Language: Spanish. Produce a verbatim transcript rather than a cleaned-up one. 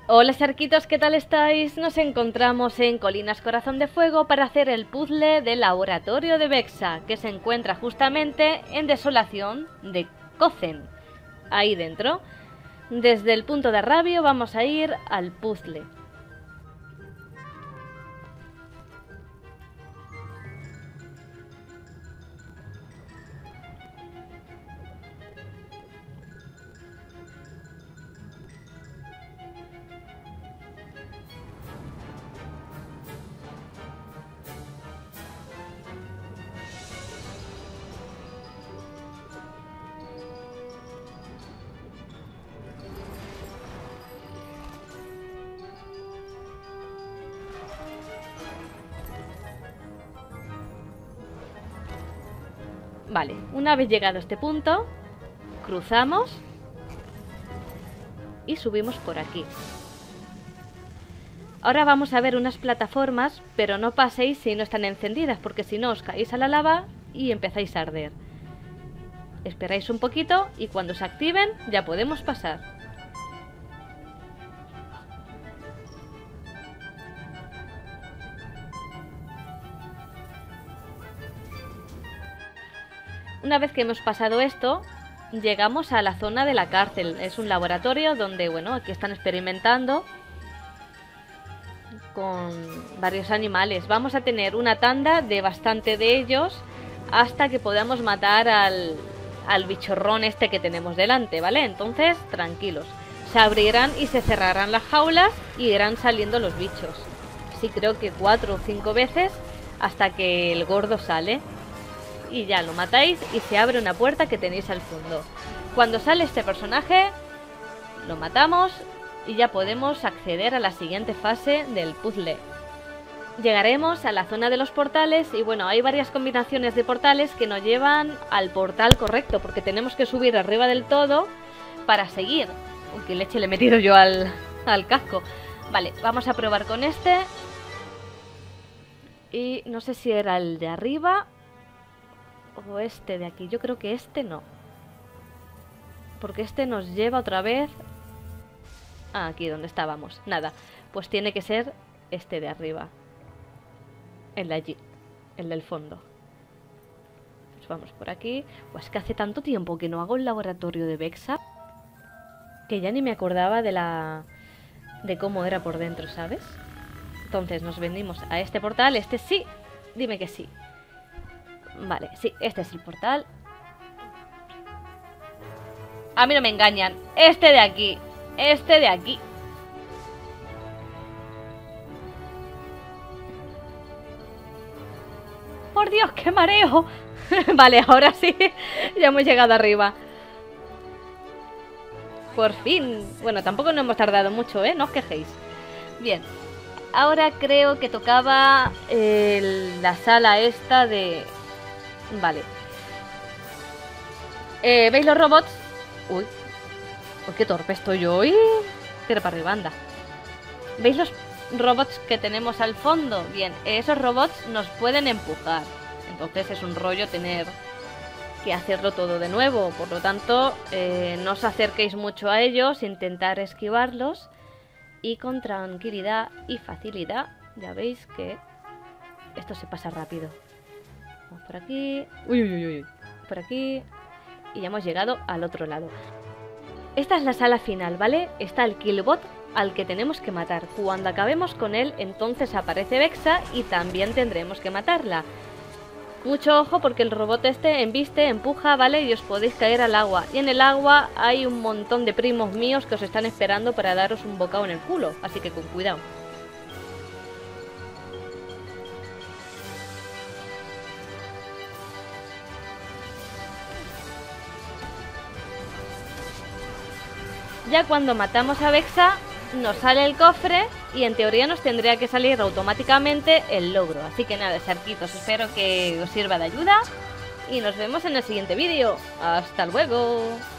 Hola Sarquitos, ¿qué tal estáis? Nos encontramos en Colinas Corazón de Fuego para hacer el puzzle del laboratorio de Vexxa, que se encuentra justamente en Desolación de Kozen. Ahí dentro. Desde el punto de Arrabio vamos a ir al puzzle. Vale, una vez llegado a este punto, cruzamos y subimos por aquí. Ahora vamos a ver unas plataformas, pero no paséis si no están encendidas, porque si no os caéis a la lava y empezáis a arder. Esperáis un poquito y cuando se activen ya podemos pasar. Una vez que hemos pasado esto, llegamos a la zona de la cárcel. Es un laboratorio donde, bueno, aquí están experimentando con varios animales. Vamos a tener una tanda de bastante de ellos hasta que podamos matar al, al bichorrón este que tenemos delante, ¿vale? Entonces, tranquilos. Se abrirán y se cerrarán las jaulas y irán saliendo los bichos. Sí, creo que cuatro o cinco veces hasta que el gordo sale. Y ya lo matáis y se abre una puerta que tenéis al fondo. Cuando sale este personaje, lo matamos y ya podemos acceder a la siguiente fase del puzzle. Llegaremos a la zona de los portales y bueno, hay varias combinaciones de portales que nos llevan al portal correcto, porque tenemos que subir arriba del todo para seguir. Uy, qué leche le he metido yo al, al casco. Vale, vamos a probar con este. Y no sé si era el de arriba o este de aquí. Yo creo que este no, porque este nos lleva otra vez ah, aquí donde estábamos. Nada, pues tiene que ser este de arriba, el de allí, el del fondo. Pues vamos por aquí. Pues que hace tanto tiempo que no hago el laboratorio de Vexxa que ya ni me acordaba de la de cómo era por dentro, ¿sabes? Entonces nos venimos a este portal. Este sí, dime que sí. Vale, sí, este es el portal. A mí no me engañan. Este de aquí. Este de aquí. ¡Por Dios, qué mareo! Vale, ahora sí. Ya hemos llegado arriba. Por fin. Bueno, tampoco nos hemos tardado mucho, ¿eh? No os quejéis. Bien. Ahora creo que tocaba el, la sala esta de... Vale. Eh, ¿Veis los robots? Uy. Uy, qué torpe estoy yo hoy. Tira para arriba, anda. ¿Veis los robots que tenemos al fondo? Bien, esos robots nos pueden empujar. Entonces es un rollo tener que hacerlo todo de nuevo. Por lo tanto, eh, no os acerquéis mucho a ellos. Intentar esquivarlos. Y con tranquilidad y facilidad. Ya veis que esto se pasa rápido. Vamos por aquí. Uy, uy, uy, uy. Por aquí. Y ya hemos llegado al otro lado. Esta es la sala final, ¿vale? Está el Killbot al que tenemos que matar. Cuando acabemos con él, entonces aparece Vexxa y también tendremos que matarla. Mucho ojo porque el robot este embiste, empuja, ¿vale? Y os podéis caer al agua. Y en el agua hay un montón de primos míos que os están esperando para daros un bocado en el culo. Así que con cuidado. Ya cuando matamos a Vexxa nos sale el cofre y en teoría nos tendría que salir automáticamente el logro. Así que nada, Sarquitos, espero que os sirva de ayuda y nos vemos en el siguiente vídeo. ¡Hasta luego!